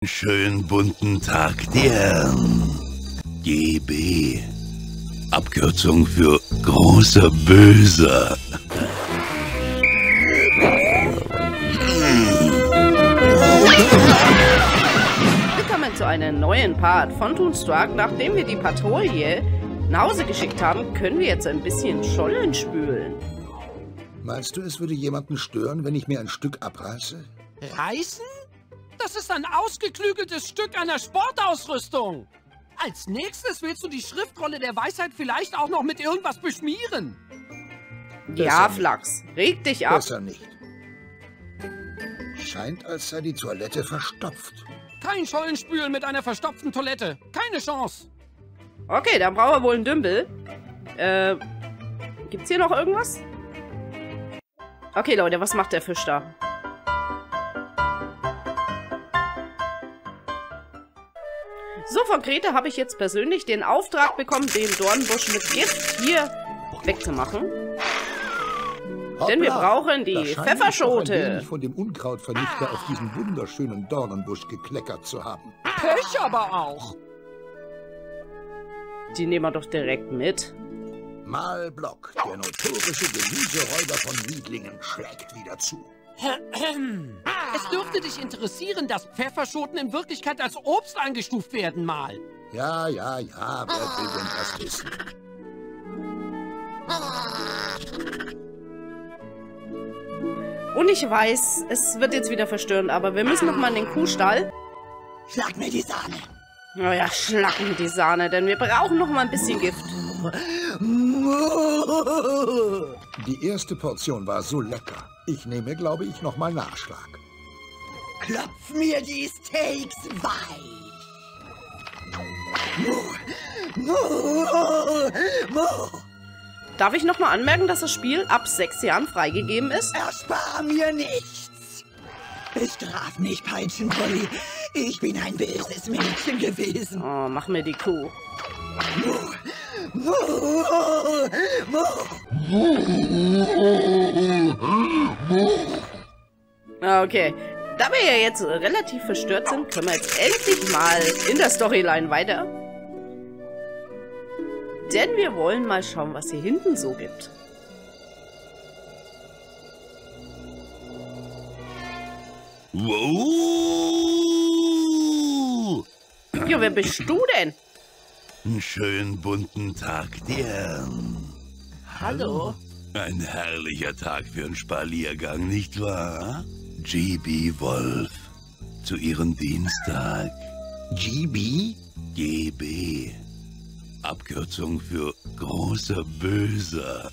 Schönen bunten Tag dir. GB. Abkürzung für großer Böser. Willkommen zu einem neuen Part von Toonstruck. Nachdem wir die Patrouille nach Hause geschickt haben, können wir jetzt ein bisschen Schollen spülen. Meinst du, es würde jemanden stören, wenn ich mir ein Stück abreiße? Reißen? Das ist ein ausgeklügeltes Stück einer Sportausrüstung. Als nächstes willst du die Schriftrolle der Weisheit vielleicht auch noch mit irgendwas beschmieren. Ja, Flachs, reg dich ab. Besser nicht. Scheint, als sei die Toilette verstopft. Kein Schollenspülen mit einer verstopften Toilette. Keine Chance. Okay, dann brauchen wir wohl einen Dümbel. Gibt's hier noch irgendwas? Okay, Leute, was macht der Fisch da? So, von Grete habe ich jetzt persönlich den Auftrag bekommen, den Dornbusch mit Gift hier wegzumachen. Hoppla, Denn wir brauchen die da scheint ich noch Pfefferschote. ein wenig von dem Unkrautvernichter auf diesen wunderschönen Dornenbusch gekleckert zu haben. Pech aber auch. Die nehmen wir doch direkt mit. Mal Block, der notorische Gemüseräuber von Niedlingen, schlägt wieder zu. Es dürfte dich interessieren, dass Pfefferschoten in Wirklichkeit als Obst eingestuft werden mal. Ja, wer will denn das wissen? Und ich weiß, es wird jetzt wieder verstörend, aber wir müssen noch mal in den Kuhstall. Schlag mir die Sahne. Naja, schlag mir die Sahne, denn wir brauchen noch mal ein bisschen Gift. Die erste Portion war so lecker. Ich nehme, glaube ich, noch mal Nachschlag. Klopf mir die Steaks weich. Darf ich noch mal anmerken, dass das Spiel ab 6 Jahren freigegeben ist? Erspar mir nichts. Bestraf mich, Peitschenpulli. Ich bin ein böses Mädchen gewesen. Oh, mach mir die Kuh. Okay, da wir ja jetzt relativ verstört sind, können wir jetzt endlich mal in der Storyline weiter. Denn wir wollen mal schauen, was hier hinten so gibt. Wow! Jo, wer bist du denn? Schönen bunten Tag dir. Hallo? Ein herrlicher Tag für einen Spaziergang, nicht wahr? GB Wolf. Zu Ihrem Dienstag. GB? GB. Abkürzung für großer Böser.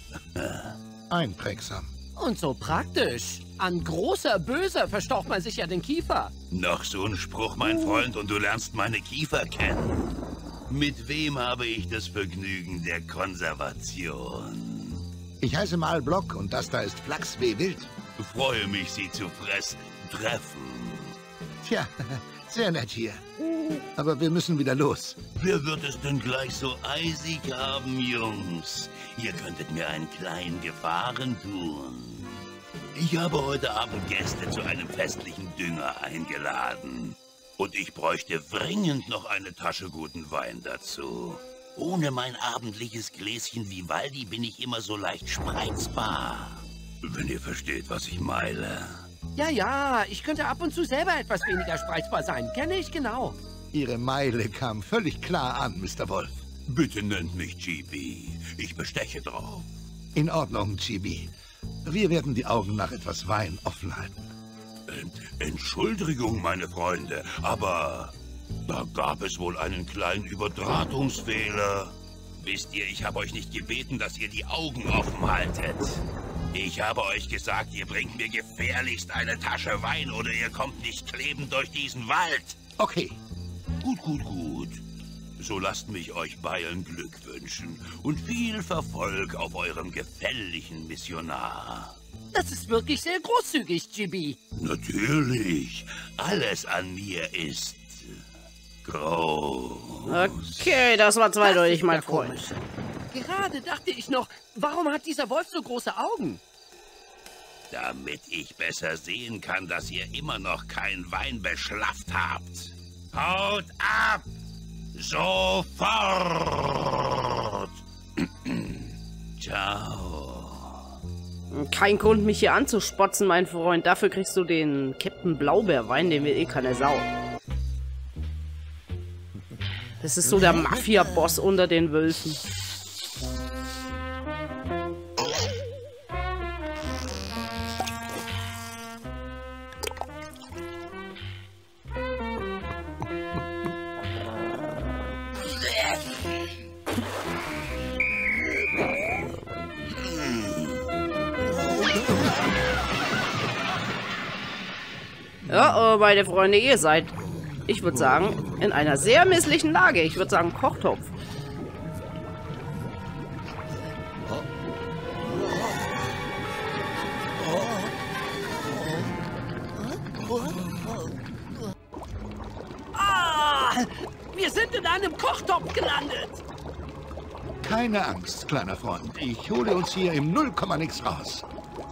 Einprägsam. Und so praktisch. An großer Böser verstaucht man sich ja den Kiefer. Noch so ein Spruch, mein Freund, und du lernst meine Kiefer kennen. Mit wem habe ich das Vergnügen der Konservation? Ich heiße Mal Block und das da ist Flachs W. Wild. Freue mich, Sie zu treffen. Tja, sehr nett hier. Aber wir müssen wieder los. Wer wird es denn gleich so eisig haben, Jungs? Ihr könntet mir einen kleinen Gefallen tun. Ich habe heute Abend Gäste zu einem festlichen Dünger eingeladen. Und ich bräuchte dringend noch eine Tasche guten Wein dazu. Ohne mein abendliches Gläschen Vivaldi bin ich immer so leicht spreizbar. Wenn ihr versteht, was ich meine. Ja, ich könnte ab und zu selber etwas weniger spreizbar sein. Kenne ich genau. Ihre Meile kam völlig klar an, Mr. Wolf. Bitte nennt mich GB. Ich besteche drauf. In Ordnung, GB. Wir werden die Augen nach etwas Wein offen halten. Entschuldigung, meine Freunde, aber da gab es wohl einen kleinen Übertragungsfehler. Wisst ihr, ich habe euch nicht gebeten, dass ihr die Augen offen haltet. Ich habe euch gesagt, ihr bringt mir gefährlichst eine Tasche Wein oder ihr kommt nicht klebend durch diesen Wald. Okay. Gut. So lasst mich euch beiden Glück wünschen und viel Verfolg auf eurem gefährlichen Missionar. Das ist wirklich sehr großzügig, GB. Natürlich. Alles an mir ist groß. Okay, das war zweideutig, Das ist mein ja Freund. komisch. Gerade dachte ich noch, warum hat dieser Wolf so große Augen? Damit ich besser sehen kann, dass ihr immer noch keinen Wein beschlafft habt. Haut ab! Sofort! Ciao. Kein Grund, mich hier anzuspotzen, mein Freund. Dafür kriegst du den Captain Blaubeerwein, den will eh keine Sau. Das ist so der Mafia-Boss unter den Wölfen. Ja, meine Freunde, ihr seid, ich würde sagen, in einer sehr misslichen Lage. Ich würde sagen, Kochtopf. Ah, wir sind in einem Kochtopf gelandet. Keine Angst, kleiner Freund. Ich hole uns hier im 0,nix raus.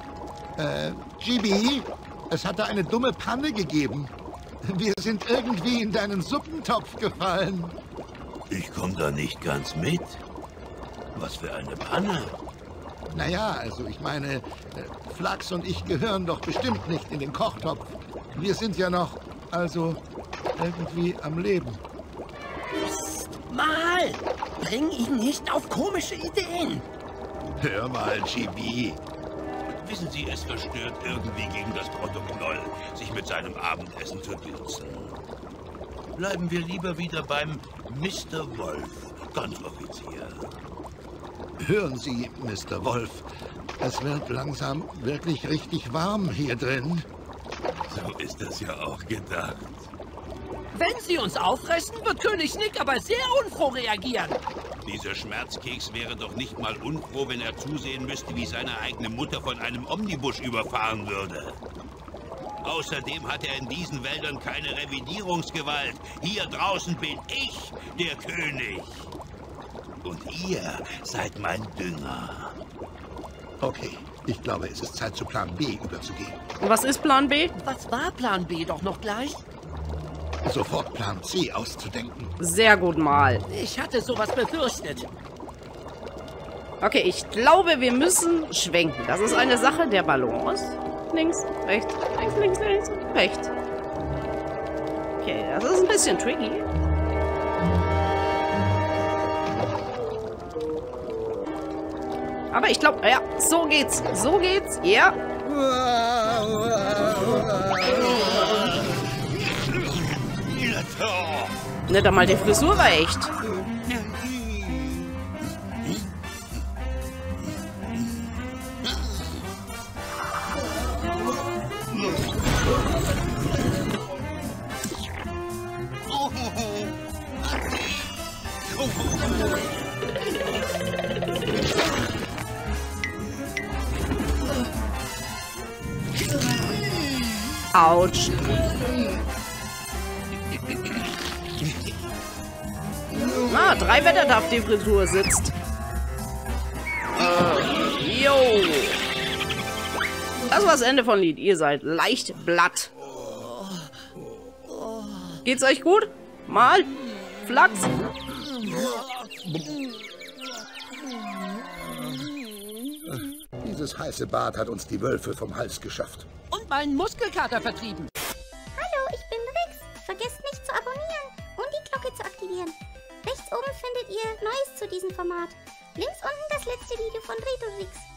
GB, es hat da eine dumme Panne gegeben. Wir sind irgendwie in deinen Suppentopf gefallen. Ich komme da nicht ganz mit. Was für eine Panne. Naja, also ich meine, Flachs und ich gehören doch bestimmt nicht in den Kochtopf. Wir sind ja noch, also, irgendwie am Leben. Mal! Bring ihn nicht auf komische Ideen! Hör mal, GB. Wissen Sie, es verstört irgendwie gegen das Protokoll, sich mit seinem Abendessen zu duzen. Bleiben wir lieber wieder beim Mr. Wolf, ganz offiziell. Hören Sie, Mr. Wolf, es wird langsam wirklich richtig warm hier drin. So ist das ja auch gedacht. Wenn sie uns auffressen, wird König Nick aber sehr unfroh reagieren. Dieser Schmerzkeks wäre doch nicht mal unfroh, wenn er zusehen müsste, wie seine eigene Mutter von einem Omnibus überfahren würde. Außerdem hat er in diesen Wäldern keine Revidierungsgewalt. Hier draußen bin ich der König. Und ihr seid mein Dünger. Okay, ich glaube, es ist Zeit, zu Plan B überzugehen. Und was ist Plan B? Was war Plan B doch noch gleich? Sofort Plan C auszudenken. Sehr gut mal. Ich hatte sowas befürchtet. Okay, ich glaube, wir müssen schwenken. Das ist eine Sache der Balance. Links, rechts, links, rechts. Okay, das ist ein bisschen tricky. Aber ich glaube, ja, so geht's. So geht's, ja. Nicht einmal die Frisur war echt. Autsch. Ah, 3 Wetter darf die Frisur sitzt. Jo. Das war das Ende von Lied. Ihr seid leicht blatt. Geht's euch gut? Mal? Flachs? Dieses heiße Bad hat uns die Wölfe vom Hals geschafft. Und meinen Muskelkater vertrieben. Hallo, ich bin Rix. Vergesst nicht zu abonnieren und die Glocke zu aktivieren. Rechts oben findet ihr Neues zu diesem Format. Links unten das letzte Video von Retorix.